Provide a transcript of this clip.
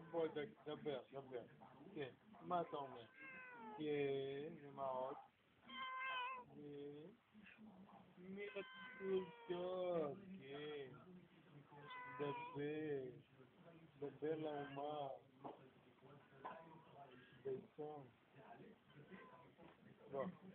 בוא דבר, דבר. כן, מה אתה אומר? כן, ומה עוד? מי רצוי טוב, כן. דבר, דבר לאומה. ביצון. בוא.